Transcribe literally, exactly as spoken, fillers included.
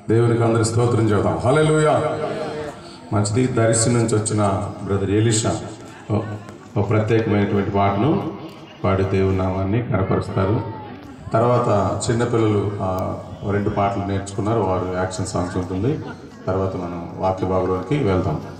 దేవునికి అందరి స్తోత్రం చెబుతాం. హల్లెలూయా. మంచిది. దర్శి నుంచి వచ్చిన బ్రదర్ ఎలీషా ఒక ప్రత్యేకమైనటువంటి పాటను పాడి దేవుని నామాన్ని కనపరుస్తారు. తర్వాత చిన్నపిల్లలు రెండు పాటలు నేర్చుకున్నారు, వారు యాక్షన్ సాంగ్స్ ఉంటుంది. తర్వాత మనం వాక్య భాగంలోకి వెళ్తాం.